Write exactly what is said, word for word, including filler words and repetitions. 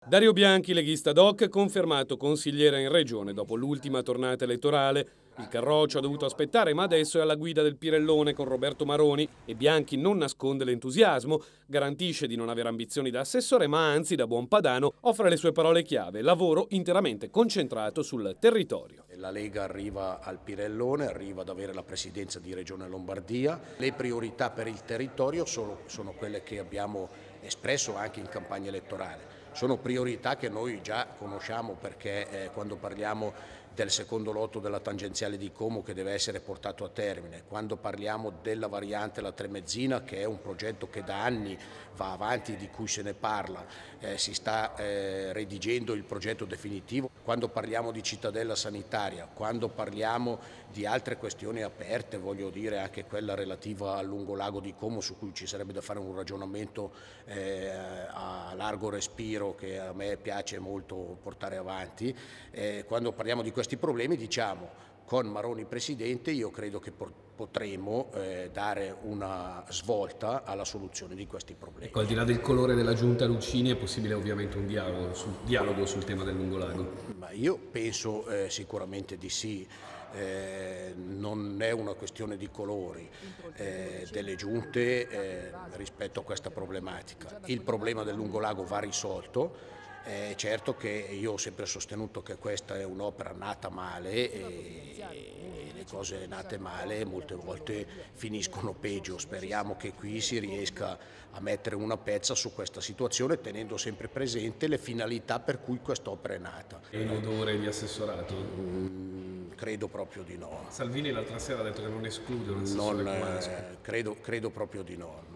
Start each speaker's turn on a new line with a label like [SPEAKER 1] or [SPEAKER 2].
[SPEAKER 1] Dario Bianchi, leghista doc, confermato consigliere in regione dopo l'ultima tornata elettorale. Il Carroccio ha dovuto aspettare, ma adesso è alla guida del Pirellone con Roberto Maroni e Bianchi non nasconde l'entusiasmo, garantisce di non avere ambizioni da assessore, ma anzi da buon padano offre le sue parole chiave: lavoro interamente concentrato sul territorio.
[SPEAKER 2] La Lega arriva al Pirellone, arriva ad avere la presidenza di Regione Lombardia. Le priorità per il territorio sono, sono quelle che abbiamo espresso anche in campagna elettorale. Sono priorità che noi già conosciamo perché eh, quando parliamo del secondo lotto della tangenziale di Como che deve essere portato a termine, quando parliamo della variante La Tremezzina, che è un progetto che da anni va avanti, di cui se ne parla, eh, si sta eh, redigendo il progetto definitivo, quando parliamo di cittadella sanitaria, quando parliamo di altre questioni aperte, voglio dire anche quella relativa al lungolago di Como, su cui ci sarebbe da fare un ragionamento eh, a largo respiro che a me piace molto portare avanti. Eh, quando parliamo di questi problemi diciamo: con Maroni presidente io credo che potremo eh, dare una svolta alla soluzione di questi problemi.
[SPEAKER 3] Ecco, al di là del colore della giunta Lucini è possibile ovviamente un dialogo sul, dialogo sul tema del lungolago?
[SPEAKER 2] Ma io penso eh, sicuramente di sì. Eh, non è una questione di colori eh, delle giunte eh, rispetto a questa problematica. Il problema del lungolago va risolto. È certo che io ho sempre sostenuto che questa è un'opera nata male e, e le cose nate male molte volte finiscono peggio. Speriamo che qui si riesca a mettere una pezza su questa situazione, tenendo sempre presente le finalità per cui quest'opera è nata.
[SPEAKER 3] È in odore di assessorato?
[SPEAKER 2] Mm, credo proprio di no.
[SPEAKER 3] Salvini l'altra sera ha detto che non esclude un assessore
[SPEAKER 2] non,
[SPEAKER 3] Comasco.
[SPEAKER 2] eh, credo, credo proprio di no.